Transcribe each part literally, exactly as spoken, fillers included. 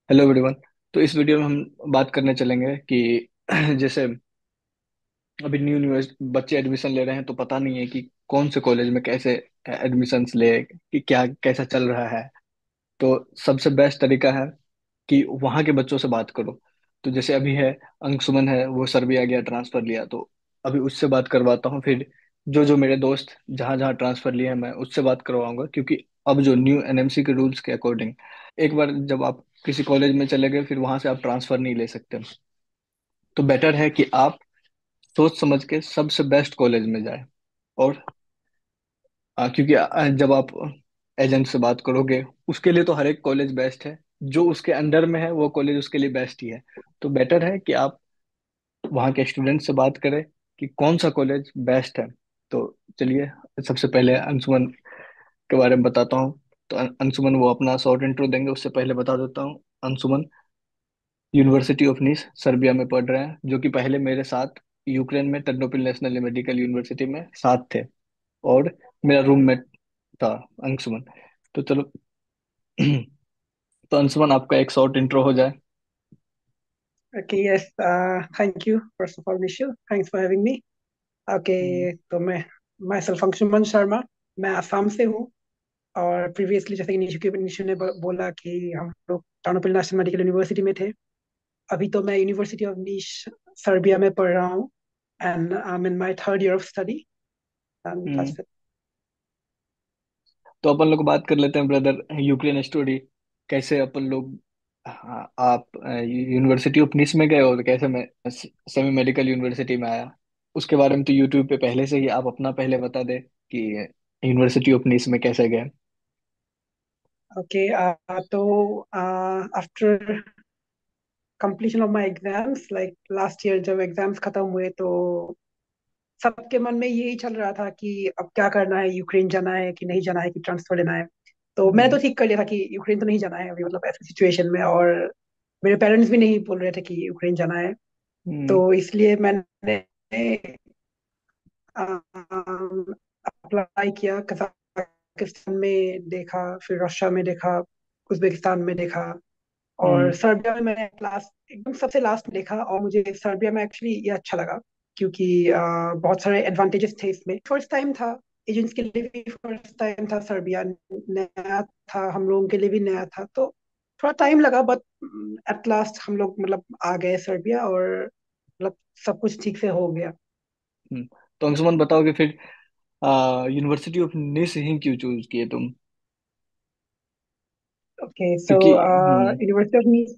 Hello everyone. तो इस video में हम बात करने चलेंगे कि जैसे अभी न्यू न्यू बच्चे एडमिशन ले रहे हैं तो पता नहीं है कि कौन से कॉलेज में कैसे एडमिशन्स ले, कि क्या कैसा चल रहा है। तो सबसे बेस्ट तरीका है कि वहाँ के बच्चों से बात करो। तो जैसे अभी है, अंशुमन है, वो सर्बिया गया, ट्रांसफर लिया, तो अभी उससे बात करवाता हूँ। फिर जो जो मेरे दोस्त जहाँ जहाँ ट्रांसफर लिए हैं मैं उससे बात करवाऊंगा, क्योंकि अब जो न्यू एनएमसी के रूल्स के अकॉर्डिंग एक बार जब आप किसी कॉलेज में चले गए फिर वहां से आप ट्रांसफर नहीं ले सकते। तो बेटर है कि आप सोच समझ के सबसे बेस्ट कॉलेज में जाए। और आ, क्योंकि आ, जब आप एजेंट से बात करोगे उसके लिए तो हर एक कॉलेज बेस्ट है, जो उसके अंडर में है वो कॉलेज उसके लिए बेस्ट ही है। तो बेटर है कि आप वहाँ के स्टूडेंट से बात करें कि कौन सा कॉलेज बेस्ट है। तो चलिए, सबसे पहले अंशुमन के बारे में बताता हूँ। तो अं- अंशुमन वो अपना शॉर्ट इंट्रो देंगे, उससे पहले बता देता हूँ। Anshuman university of Nis Serbia में पढ़ रहे हैं, जो कि पहले मेरे साथ यूक्रेन में टर्नोपिल नेशनल मेडिकल यूनिवर्सिटी में साथ थे, और मेरा रूममेट था अंशुमन। तो चलो तो अंशुमन आपका एक शॉर्ट इंट्रो हो जाए। Okay, yes. Uh, thank you. First of all, Nishil, thanks for having me. Hmm. Okay, तो मैं myself अंशुमन शर्मा, मैं असम से हूँ। और प्रीवियसली जैसे कि निशु के निशु ने ब- बोला कि हम लोग टानोपिल नेशनल मेडिकल यूनिवर्सिटी में थे। अभी तो मैं यूनिवर्सिटी ऑफ नीश सर्बिया में पढ़ रहा हूँ। And I am in my third year of study and hmm. That's it. तो अपन लोग बात कर लेते हैं ब्रदर, यूक्रेन स्टोरी। कैसे अपन लोग, हाँ, आप यूनिवर्सिटी ऑफ निस में गए और कैसे मैं सेमी मेडिकल यूनिवर्सिटी में आया, उसके बारे में तो यूट्यूब पे पहले से ही आप अपना पहले बता दे कि यूनिवर्सिटी ऑफ निस में कैसे गए। ओके, तो after completion of my exams like last year जब एग्जाम्स खत्म हुए तो सबके मन में यही चल रहा था कि अब क्या करना है, यूक्रेन जाना है कि नहीं जाना है, कि ट्रांसफर लेना है। तो मैंने हम्म। तो ठीक कर लिया था कि यूक्रेन तो नहीं जाना है अभी, मतलब ऐसी सिचुएशन में। और मेरे पेरेंट्स भी नहीं बोल रहे थे कि यूक्रेन जाना है। हम्म। तो इसलिए मैंने अप्लाई किया, कजाकिस्तान में देखा, फिर रशिया में देखा, उज्बेकिस्तान में देखा, और हम्म। सर्बिया में मैंने लास्ट एकदम सबसे लास्ट में देखा। और मुझे सर्बिया में एक्चुअली ये अच्छा लगा क्योंकि अ, बहुत सारे एडवांटेजेस थे इसमें। फर्स्ट टाइम था एजेंट्स के लिए भी, फर्स्ट टाइम था सर्बिया, नया था, हम लोगों के लिए भी नया था। तो थोड़ा टाइम लगा, बट एट लास्ट हम लोग मतलब आ गए सर्बिया, और मतलब सब कुछ ठीक से हो गया। हम्म। तो अंशुमन बताओगे फिर, यूनिवर्सिटी ऑफ निस ही क्यों चूज किए तुम? ओके, सो क्योंकि hmm. University of Nis,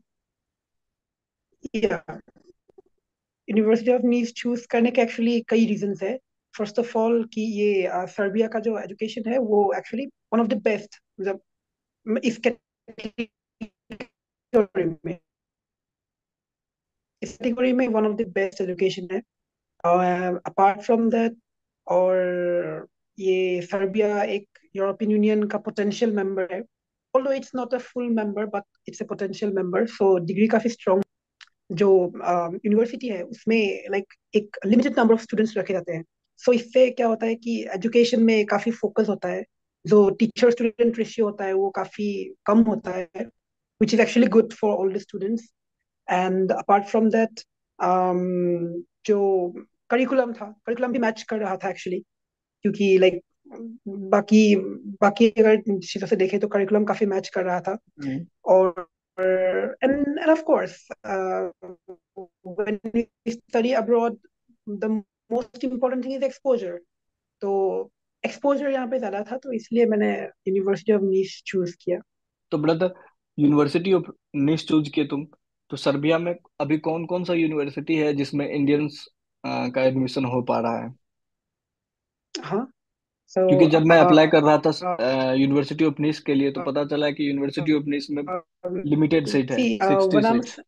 university of Nis choose करने के एक्चुअली कई रीजंस है। फर्स्ट ऑफ ऑल कि ये सर्बिया का जो एजुकेशन है वो actually one of the best, मतलब इस कैटेगरी में, इस कैटेगरी में one of the best education है। अपार्ट फ्रॉम दैट, और ये सर्बिया एक यूरोपियन यूनियन का पोटेंशियल मेंबर है। Although it's not a full member, but it's a potential member, so degree काफी स्ट्रॉन्ग। जो यूनिवर्सिटी है उसमें लाइक एक लिमिटेड नंबर ऑफ स्टूडेंट्स रखे जाते हैं। सो इससे क्या होता है कि एजुकेशन में काफी फोकस होता है। जो टीचर स्टूडेंट रेशियो होता है वो काफी कम होता है, which is actually good for all the students. And apart from that, जो करिकुलम था, करिकुलम भी मैच कर रहा था एक्चुअली, क्योंकि लाइक बाकी बाकी अगर चीजों से देखें तो करिकुलम काफी मैच कर रहा था। हम्म। और and and of course, uh, when we study abroad, the most important thing is exposure. तो एक्सपोजर यहाँ पे ज्यादा था, तो इसलिए मैंने यूनिवर्सिटी ऑफ नीस चूज किया। तो brother, university of Nis choose किए तुम, तो सर्बिया में अभी कौन कौन सा यूनिवर्सिटी है जिसमें इंडियंस का एडमिशन हो पा रहा है? हाँ, सो क्योंकि जब मैं अप्लाई कर रहा था यूनिवर्सिटी ऑफ निस के लिए तो पता चला कि यूनिवर्सिटी ऑफ निस में लिमिटेड सीट है, C sixty one I M, seats.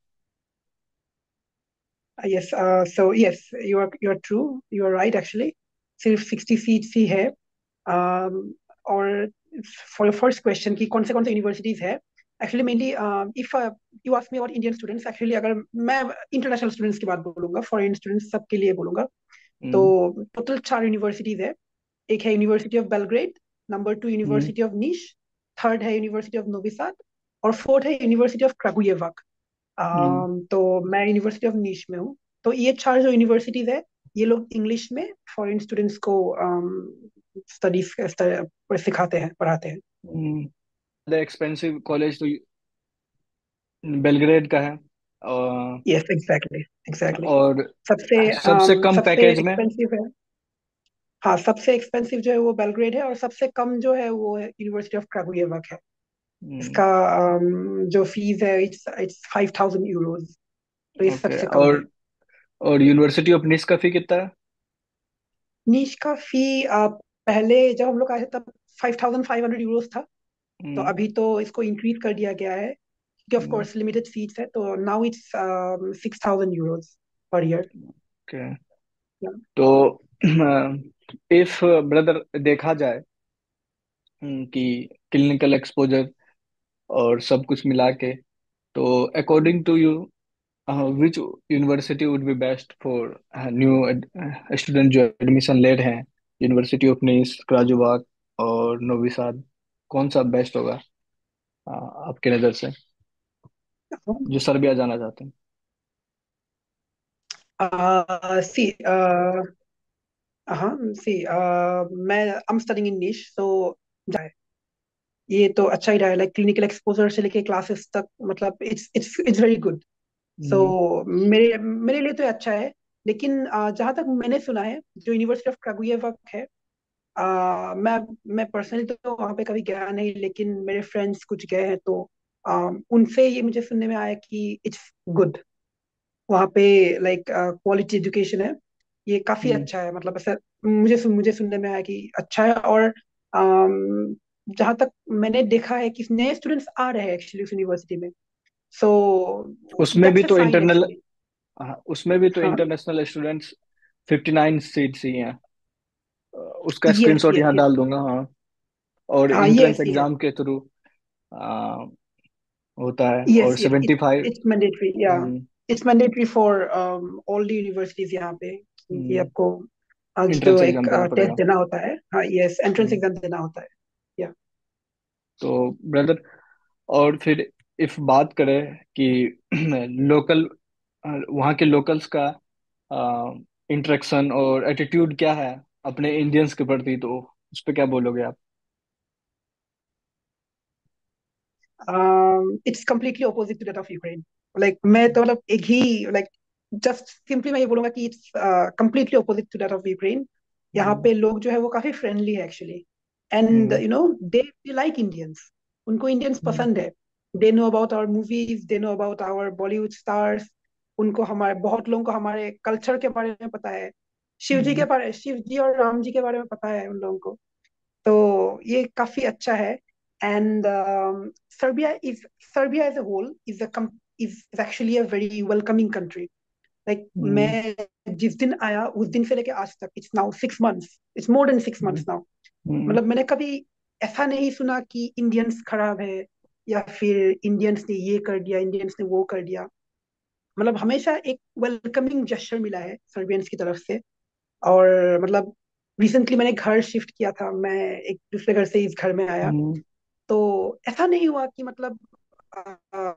Yes, so yes, you are you are true, you are right actually. सिर्फ सिक्सटी सीट्स ही है। um, और फॉर फर्स्ट क्वेश्चन कि कौन से कौन से यूनिवर्सिटीज है, actually mainly if you ask me about Indian students, actually अगर मैं इंटरनेशनल स्टूडेंट्स की बात बोलूंगा, फॉरेन स्टूडेंट्स सबके लिए बोलूंगा, तो हम्म। टोटल चार यूनिवर्सिटीज है। एक है university of Belgrade, number two hmm. University of Nis, third है यूनिवर्सिटी ऑफ नोवी साड, और फोर्थ है यूनिवर्सिटी ऑफ क्रागुजेवाक। हम्म। अम, तो मैं यूनिवर्सिटी ऑफ नीश में हूँ। तो ये चार जो यूनिवर्सिटीज है, ये लोग इंग्लिश में फॉरेन स्टूडेंट्स को स्टडीज सिखाते हैं, पढ़ाते हैं। एक्सपेंसिव कॉलेज तो बेलग्रेड का है। और यस, एग्जैक्टली एग्जैक्टली। और सबसे सबसे अम, कम सबसे पैकेज में। एक्सपेंसिव है। हाँ, सबसे एक्सपेंसिव जो है वो बेलग्रेड है, और सबसे कम जो है वो यूनिवर्सिटी ऑफ क्रागुजेवाक है। हम्म। इसका अम, जो फीस है, it's it's five thousand euros. तो ये ओके। सबसे कम है। और और यूनिवर्सिटी ऑफ निस का फी कितना है? नीश का फी पहले जब हम लोग आए थे तब five thousand five hundred euros था। तो हम्म। अभी तो इसको इंक्रीज कर दिया गया है, क्योंकि of hmm. Course limited seats है, तो now it's six thousand euros per year. Okay. तो इफ ब्रदर देखा जाए हम्म, कि क्लिनिकल एक्सपोजर और सब कुछ मिला के, तो according to you which university would be best for new student जो एडमिशन ले रहे हैं? यूनिवर्सिटी ऑफ निस, क्राजोवाक और नोवी साद, कौन सा बेस्ट होगा अ, आपके नज़र से, जो सर्बिया जाना चाहते हैं? सी हाँ सी मैं आई एम स्टडिंग इन निश, तो ये तो अच्छा ही रहा है, लाइक क्लिनिकल एक्सपोजर से लेके क्लासेस तक, मतलब it's it's it's very good. So hmm. मेरे मेरे लिए तो ये अच्छा है। लेकिन uh, जहाँ तक मैंने सुना है, जो यूनिवर्सिटी ऑफ क्रागुजेवाक है, uh, मैं मैं पर्सनली तो वहाँ पे कभी गया नहीं, लेकिन मेरे फ्रेंड्स कुछ गए हैं, तो uh, उनसे ये मुझे सुनने में आया कि इट्स गुड। वहाँ पे लाइक क्वालिटी एजुकेशन है, ये काफी हम्म। अच्छा है, मतलब ऐसा मुझे सुन, मुझे सुनने में आया कि अच्छा है। और um, जहाँ तक मैंने देखा है कि नए स्टूडेंट्स आ रहे हैं एक्चुअली उस यूनिवर्सिटी में। सो उसमें भी दैट्स अ तो साइन इंटरनल, एक्चुअली। हाँ, उसमें भी तो हाँ, international students fifty nine seats ही हैं। अ, उसका यस स्क्रीनशॉट यस यहाँ यस। डाल दूंगा, हाँ। और हाँ, इंट्रेंस यस यस एग्जाम के थ्रू होता है। और yes yes. Seventy five. It's mandatory, या it's mandatory for all the universities यहाँ पे, कि आपको uh, जो इंट्रेंस एक एग्जाम देना टेस्ट पड़ेगा। देना होता है। हाँ, यस, एंट्रेंस हम्म। एग्जाम देना होता है। या तो ब्रदर, और फिर इफ बात करें कि लोकल, वहाँ के लोकल्स का इंटरेक्शन और एटीट्यूड क्या है अपने इंडियंस के प्रति, तो उस पर क्या बोलोगे आप? It's completely opposite to that of Ukraine. Like मैं तो मतलब एक ही, लाइक जस्ट सिंपली मैं ये बोलूंगा कि it's completely opposite to that of Ukraine. यहाँ हम्म। पे लोग जो है वो काफी फ्रेंडली है actually. And hmm. You know, they like Indians. उनको इंडियंस हम्म। पसंद है। They know about our movies, they know about our Bollywood stars. उनको हमारे, बहुत लोगों को हमारे कल्चर के बारे में पता है। शिव जी के हम्म। बारे शिव जी और राम जी के बारे में पता है उन लोगों को। तो ये काफी अच्छा है। And Serbia is Serbia as a whole is a is actually a very welcoming country. Like hmm. मैं जिस दिन आया उस दिन से लेके आज तक, it's now six months, it's more than six hmm. Months now. Hmm. मतलब मैंने कभी ऐसा नहीं सुना कि इंडियंस खराब है, या फिर इंडियंस ने ये कर दिया, इंडियंस ने वो कर दिया। मतलब हमेशा एक वेलकमिंग जेस्चर मिला है सर्बियंस की तरफ से। और मतलब रिसेंटली मैंने घर शिफ्ट किया था, मैं एक दूसरे घर से इस घर में आया। हम्म। तो ऐसा नहीं हुआ कि मतलब अ,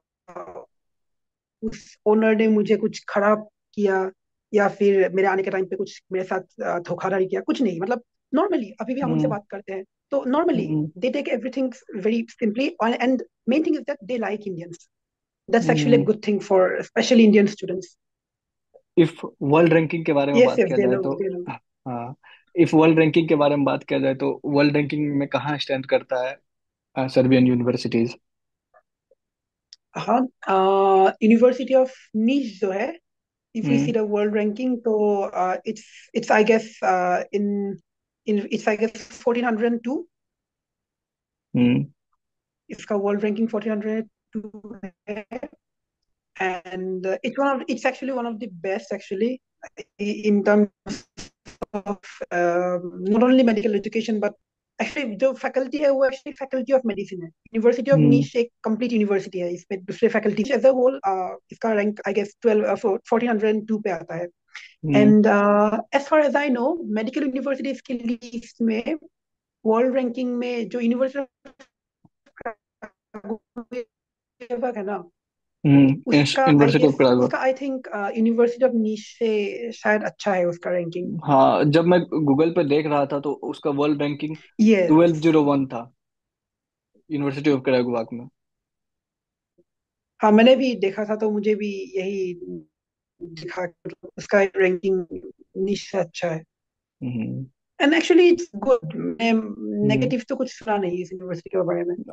उस ओनर ने मुझे कुछ खराब किया, या फिर मेरे आने के टाइम पे कुछ मेरे साथ अ, धोखाधड़ी किया, कुछ नहीं। मतलब नॉर्मली अभी भी हम उनसे हम्म। बात करते हैं, तो normally hmm. They take everything very simply. And main thing is that they like Indians. That's actually a hmm. Good thing for specially Indian students. If world ranking के बारे में यस बात यस, किया दे जाए नो तो, दे नो। हाँ, if world ranking के बारे में बात किया जाए तो वर्ल्ड रैंकिंग में कहाँ स्टैंड करता है सर्बियन यूनिवर्सिटीज? हाँ, यूनिवर्सिटी ऑफ नीश जो है, if we see hmm. the world ranking, so uh, it's it's I guess uh, in in it's I guess fourteen hundred two. हम्म। इसका world ranking fourteen hundred two है। and uh, it's one of it's actually one of the best actually, in terms of uh, not only medical education, but actually जो faculty है वो actually faculty of medicine है। University of hmm. Nis एक complete university है, इसमें दूसरे faculty as a whole. इसका rank I guess twelve fourteen hundred two पे आता है। Hmm. And as far as I know, medical universities की लिस्ट में वर्ल्ड रैंकिंग में जो यूनिवर्सिटी है ना, हम्म। उसका I university of guess Karachi. उसका आई थिंक यूनिवर्सिटी ऑफ नीश से शायद अच्छा है उसका रैंकिंग। हाँ, जब मैं गूगल पे देख रहा था तो उसका world ranking twelve yes. Zero one था, यूनिवर्सिटी ऑफ कराची में। हाँ मैंने भी देखा था तो मुझे भी यही दिखा कि उसका रैंकिंग नीश से अच्छा है। Hmm. And actually it's good, मैं हम्म। नेगेटिव तो कुछ सुना नहीं इस यूनिवर्सिटी के बारे में।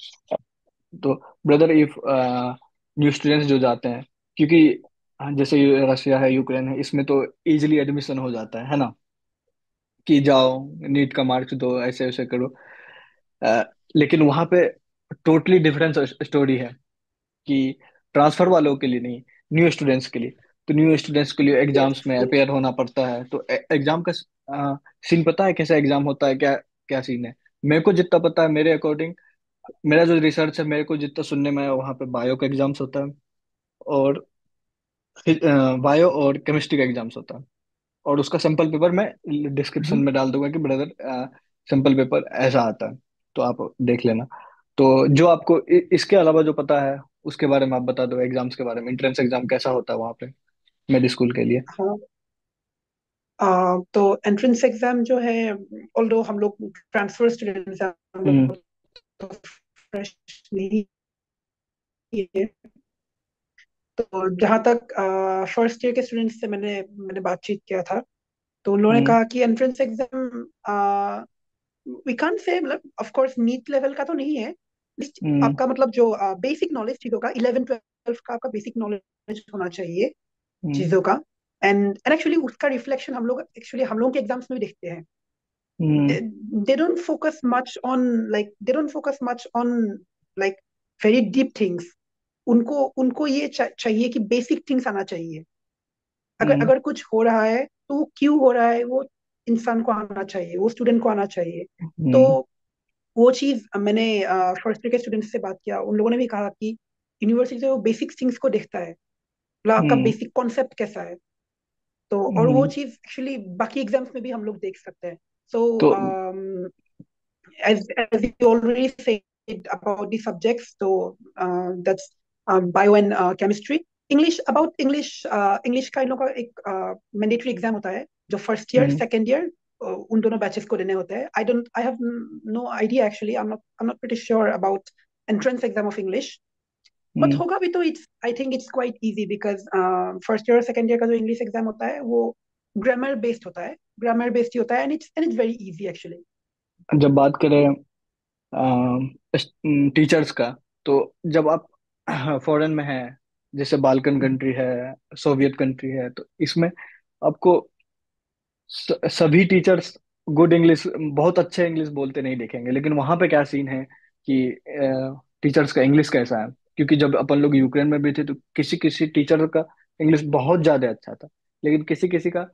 तो ब्रदर, इफ न्यू स्टूडेंट्स जो जाते हैं, क्योंकि हाँ, जैसे ये रशिया है, यूक्रेन है, इसमें तो इजीली एडमिशन हो जाता है है ना, कि जाओ, नीट का मार्क्स दो, ऐसे ऐसे करो। अ, लेकिन वहाँ पे टोटली डिफरेंस स्टोरी है, कि ट्रांसफर वालों के लिए नहीं, न्यू स्टूडेंट्स के लिए। तो न्यू स्टूडेंट्स के लिए एग्जाम्स यस में यस। अपेयर होना पड़ता है। तो एग्जाम का सीन पता है कैसा एग्जाम होता है, क्या क्या सीन है? मेरे को जितना पता है, मेरे अकॉर्डिंग, मेरा जो रिसर्च है, मेरे को जितना सुनने में आया, वहाँ पे बायो का एग्जाम्स होता है, और बायो और केमिस्ट्री का एग्जाम्स होता है। और उसका सैंपल पेपर मैं डिस्क्रिप्शन में डाल दूंगा कि ब्रदर, सैंपल पेपर ऐसा आता है, तो आप देख लेना। तो जो आपको इ, इसके अलावा जो पता है, उसके बारे में आप बता दो, एग्जाम्स के बारे में, एंट्रेंस एग्जाम कैसा होता है वहाँ पे मेडिकल स्कूल के लिए। हाँ आ, तो एंट्रेंस एग्जाम जो है, ऑल्दो हम लोग ट्रांसफर स्टूडेंट्स हैं, हम हम्म। लोग तो फ्रेश नहीं है। तो जहाँ तक फर्स्ट ईयर के स्टूडेंट्स से मैंने मैंने बातचीत किया था, तो उन लोगों ने हम्म। कहा कि entrance exam we can't say, मतलब ऑफ कोर्स नीट लेवल का तो नहीं है। Least हम्म। आपका मतलब जो बेसिक नॉलेज चीजों का, इलेवन ट्वेल्थ का आपका बेसिक नॉलेज होना चाहिए हम्म। चीजों का। एंड एंड एक्चुअली उसका रिफ्लेक्शन हम लोग एक्चुअली हम लोगों के एग्जाम्स में भी देखते हैं। Hmm. They don't focus much on like they don't focus much on like very deep things. उनको उनको ये चा, चाहिए कि बेसिक थिंग्स आना चाहिए। अगर हम्म। अगर कुछ हो रहा है तो वो क्यों हो रहा है, वो इंसान को आना चाहिए, वो स्टूडेंट को आना चाहिए। तो हम्म। वो चीज मैंने फर्स्ट ईयर के स्टूडेंट्स से बात किया, उन लोगों ने भी कहा कि यूनिवर्सिटी से वो बेसिक थिंग्स को देखता है, मतलब आपका हम्म। बेसिक कॉन्सेप्ट कैसा है। तो और वो हम्म। चीज एक्चुअली बाकी एग्जाम्स में भी हम लोग देख सकते हैं। सो तो as as you already said about the subjects, so uh, that's um, bio and uh, chemistry. English about English, English का इन लोगों का एक मैंडेटरी एग्जाम होता है जो first year hmm. Second year उन दोनों बैचेस को देने होते हैं। I don't I have no idea actually, I am not I am not pretty sure about entrance exam of English. But hmm. होगा भी तो it's I think it's quite easy, because first year और second year का जो English exam होता है वो grammar based होता है, ग्रामर बेस्ड ही होता है, and it's and it's very easy actually. जब बात करें टीचर्स का, तो जब आप फॉरेन में हैं, जैसे बाल्कन कंट्री है, सोवियत कंट्री है, तो इसमें आपको स- सभी टीचर्स गुड इंग्लिश, बहुत अच्छे इंग्लिश बोलते नहीं दिखेंगे। लेकिन वहां पे क्या सीन है कि टीचर्स का इंग्लिश कैसा है? क्योंकि जब अपन लोग यूक्रेन में भी थे, तो किसी किसी टीचर का इंग्लिश बहुत ज्यादा अच्छा था, लेकिन किसी किसी का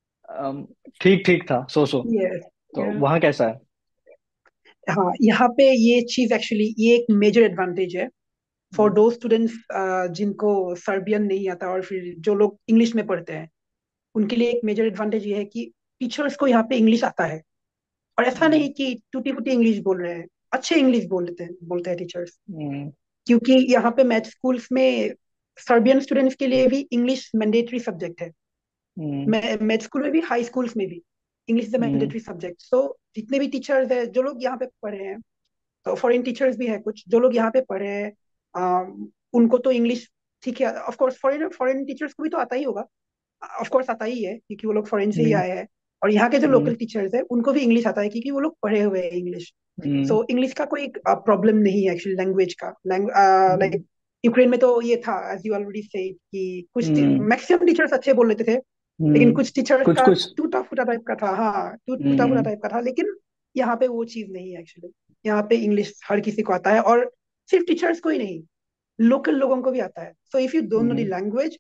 ठीक ठीक था, सो सो। यस। तो वहाँ कैसा है? हाँ यहाँ पे ये चीज एक्चुअली ये एक मेजर एडवांटेज है फॉर हम्म। दो स्टूडेंट्स जिनको सर्बियन नहीं आता, और फिर जो लोग इंग्लिश में पढ़ते हैं, उनके लिए एक मेजर एडवांटेज ये है कि टीचर्स को यहाँ पे इंग्लिश आता है। और ऐसा हम्म। नहीं कि टूटी फूटी इंग्लिश बोल रहे हैं, अच्छे इंग्लिश बोलते हैं बोलते हैं टीचर्स। हम्म। क्योंकि यहाँ पे मैथ स्कूल्स में सर्बियन स्टूडेंट्स के लिए भी इंग्लिश मैंडेटरी सब्जेक्ट है। हम्म। मैथ स्कूल में भी, हाई स्कूल्स में भी English is a hmm. Mandatory subject. So जितने भी टीचर्स हैं जो लोग यहाँ पे पढ़े हैं, तो फॉरेन टीचर्स भी है कुछ जो लोग यहाँ पे पढ़े हैं, अम, उनको तो इंग्लिश ठीक है। Of course foreign foreign teachers को भी तो आता ही होगा, ऑफ कोर्स आता ही है क्योंकि वो लोग फॉरेन से ही हम्म। आए हैं। और यहाँ के जो हम्म। लोकल टीचर्स है उनको भी इंग्लिश आता है क्योंकि वो लोग पढ़े हुए हैं इंग्लिश। हम्म। सो इंग्लिश का कोई प्रॉब्लम नहीं है एक्चुअली, लैंग्वेज का। लाइक यूक्रेन में तो ये था, एज यू ऑलरेडी सेड, कि कुछ हम्म। मैक्सिमम टीचर्स अच्छे बोल लेते थे, लेकिन हम्म। कुछ टीचर्स कुछ का कुछ। टूटा फूटा टाइप का था। हाँ टूट टूटा फूटा हम्म। टाइप का था, लेकिन यहाँ पे वो चीज नहीं है एक्चुअली। यहाँ पे इंग्लिश हर किसी को आता है, और सिर्फ टीचर्स को ही नहीं, लोकल लोगों को भी आता है। So if you don't know the hmm. Language,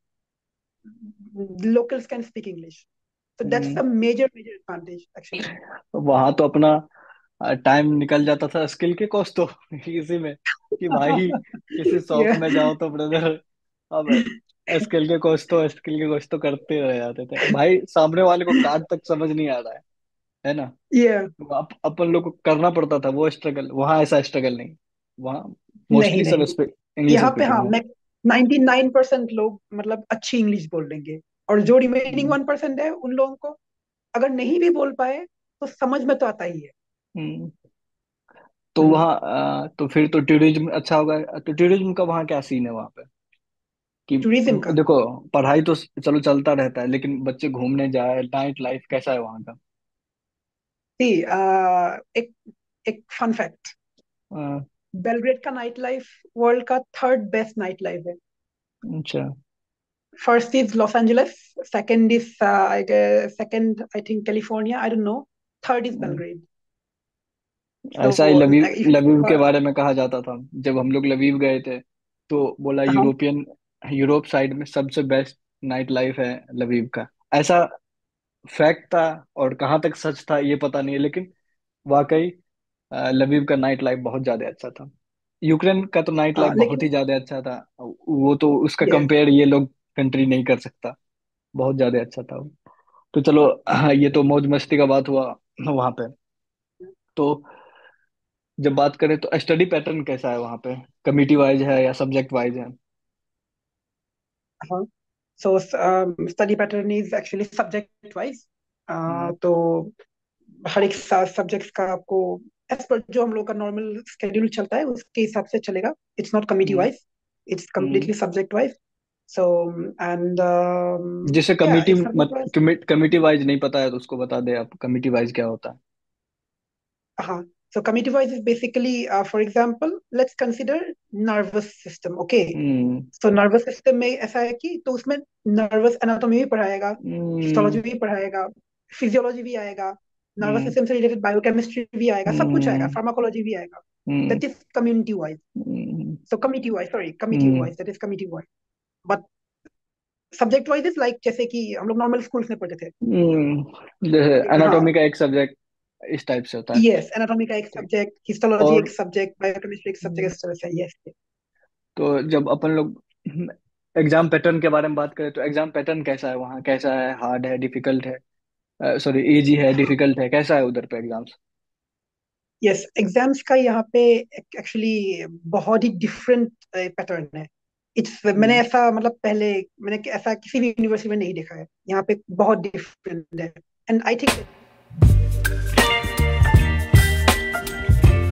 locals can speak English. So that's hmm. a major major advantage actually. वहां तो अपना टाइम निकल जाता था स्किल के कोर्स तो इसी में, कि भाई किसी शॉप Yeah. में जाओ तो ब्रदर, अब स्किल के कोर्स तो स्किल के कोर्स तो करते रह जाते थे भाई, सामने वाले को कार्ड तक समझ नहीं आ रहा है है ना? Yeah. तो अप, अपन लोग को करना पड़ता था वो स्ट्रगल, वहां ऐसा स्ट्रगल नहीं। वहां नहीं मोस्टली सब नहीं। इंग्लिश यहाँ पे स्पीकिंग हाँ, हो। मैं नाइन्टी नाइन परसेंट लोग मतलब अच्छी इंग्लिश बोल लेंगे, और जो रिमेनिंग हम्म। वन परसेंट है उन लोगों को अगर नहीं भी बोल पाए तो समझ में तो आता ही है। हम्म। तो हम्म। वहाँ अ, तो फिर तो टूरिज्म अच्छा होगा। तो टूरिज्म का वहाँ क्या सीन है वहाँ पे कि टूरिज्म का देखो, पढ़ाई तो चलो चलता रहता है, लेकिन बच्चे घूमने जाए, नाइट लाइफ कैसा है वहाँ का? सी एक एक फन फैक्ट, अ, बेलग्रेड का नाइट लाइफ वर्ल्ड का थर्ड बेस्ट नाइट लाइफ है। अच्छा। First is Los Angeles, second is second I think California, I don't know, third is hmm. Belgrade. ऐसा ही सो लवीव इफ लवीव के बारे में कहा जाता था जब हम लोग लवीव गए थे। तो बोला हाँ यूरोपियन यूरोप साइड में सबसे बेस्ट नाइट लाइफ है लवीव का। ऐसा फैक्ट था, और कहाँ तक सच था ये पता नहीं है, लेकिन वाकई अ, लवीव का नाइट लाइफ बहुत ज्यादा अच्छा था। यूक्रेन का तो नाइट लाइफ बहुत लेकिन ही ज्यादा अच्छा था। वो तो उसका यस कंपेयर ये लोग कंट्री नहीं कर सकता। बहुत ज्यादा अच्छा था वो। तो चलो, ये तो मौज मस्ती का बात हुआ वहां पे। तो जब बात करें तो स्टडी पैटर्न कैसा है वहां पे? कमिटी वाइज है या सब्जेक्ट वाइज है? हाँ, so study pattern is actually subject wise. Hmm. तो हर एक सब्जेक्ट्स का आपको एज पर जो हम लोग का नॉर्मल स्केड्यूल चलता है उसके हिसाब से चलेगा। It's not committee hmm. Wise, it's hmm. Completely subject wise. So and जिसे या committee it's much subject wise. Committee wise नहीं पता है तो उसको बता दे आप, कमिटी वाइज क्या होता है? हाँ, so committee wise is basically uh, for example let's consider nervous system, okay? हम्म। तो नर्वस सिस्टम में ऐसा है कि तो उसमें नर्वस एनाटॉमी भी पढ़ाएगा, हम्म। हिस्टोलॉजी भी पढ़ाएगा, फिजियोलॉजी भी आएगा, नर्वस हम्म। सिस्टम से रिलेटेड बायोकेमिस्ट्री भी आएगा, सब कुछ आएगा, हम्म। फार्माकोलॉजी भी आएगा। Hmm. That is community wise. Hmm. So committee wise, sorry committee hmm. Wise, that is committee wise. But subject wise is like जैसे कि हम लोग नॉर्मल स्कूल्स में पढ़ते थे। हम्म। जैसे हाँ, एनाटॉमी का एक सब्जेक्ट इस टाइप से होता है। यस, एनाटॉमी का एक ठीक। सब्जेक्ट, हिस्टोलॉजी और एक सब्जेक्ट, बायोकेमिस्ट्री एक सब्जेक्ट, इस तरह से। यस। तो जब अपन लोग एग्जाम पैटर्न के बारे में बात करें, तो एग्जाम पैटर्न कैसा है वहाँ? कैसा है? हार्ड है, डिफिकल्ट है, सॉरी इजी है, डिफिकल्ट है, कैसा है उधर पे एग्जाम्स? यस, एग्जाम्स का यहाँ पे एक्चुअली बहुत ही डिफरेंट पैटर्न है। इट्स मैंने हम्म। ऐसा मतलब पहले मैंने ऐसा किसी भी यूनिवर्सिटी में नहीं देखा है। यहाँ पे बहुत डिफरेंट है। And I think